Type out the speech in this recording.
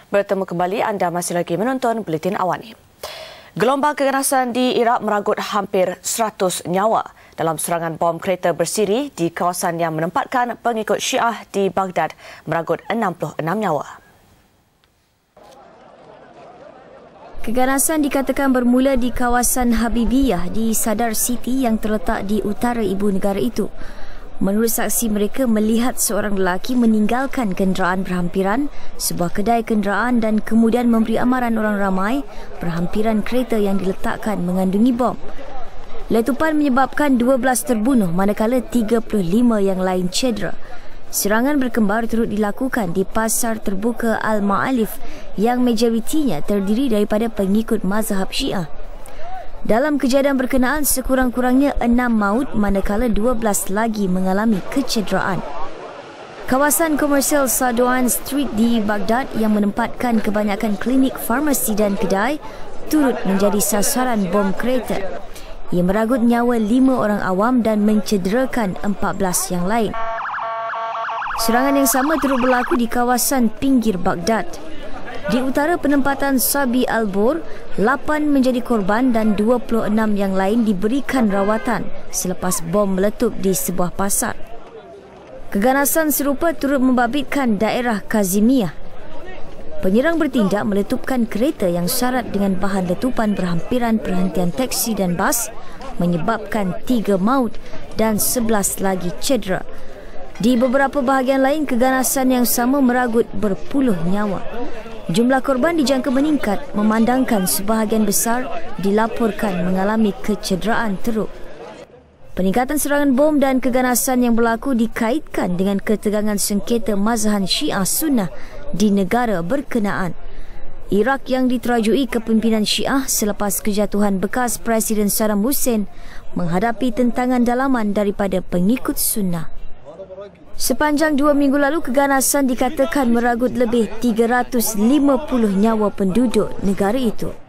Bertemu kembali, anda masih lagi menonton Buletin Awal ini. Gelombang keganasan di Iraq meragut hampir 100 nyawa dalam serangan bom kereta bersiri di kawasan yang menempatkan pengikut Syiah di Baghdad meragut 66 nyawa. Keganasan dikatakan bermula di kawasan Habibiyah di Sadr City yang terletak di utara ibu negara itu. Menurut saksi, mereka melihat seorang lelaki meninggalkan kenderaan berhampiran, sebuah kedai kenderaan dan kemudian memberi amaran orang ramai berhampiran kereta yang diletakkan mengandungi bom. Letupan menyebabkan 12 terbunuh manakala 35 yang lain cedera. Serangan berkembar turut dilakukan di pasar terbuka Al-Ma'alif yang majoritinya terdiri daripada pengikut mazhab Syiah. Dalam kejadian berkenaan, sekurang-kurangnya 6 maut manakala 12 lagi mengalami kecederaan. Kawasan komersial Sadoan Street di Baghdad yang menempatkan kebanyakan klinik, farmasi dan kedai turut menjadi sasaran bom kereta. Ia meragut nyawa 5 orang awam dan mencederakan 14 yang lain. Serangan yang sama turut berlaku di kawasan pinggir Baghdad. Di utara penempatan Sabi Al-Bor, 8 menjadi korban dan 26 yang lain diberikan rawatan selepas bom meletup di sebuah pasar. Keganasan serupa turut membabitkan daerah Kazimiyah. Penyerang bertindak meletupkan kereta yang syarat dengan bahan letupan berhampiran perhentian teksi dan bas, menyebabkan 3 maut dan 11 lagi cedera. Di beberapa bahagian lain, keganasan yang sama meragut berpuluh nyawa. Jumlah korban dijangka meningkat memandangkan sebahagian besar dilaporkan mengalami kecederaan teruk. Peningkatan serangan bom dan keganasan yang berlaku dikaitkan dengan ketegangan sengketa mazhab Syiah Sunnah di negara berkenaan. Iraq yang diterajui kepimpinan Syiah selepas kejatuhan bekas Presiden Saddam Hussein menghadapi tentangan dalaman daripada pengikut Sunnah. Sepanjang 2 minggu lalu, keganasan dikatakan meragut lebih 350 nyawa penduduk negara itu.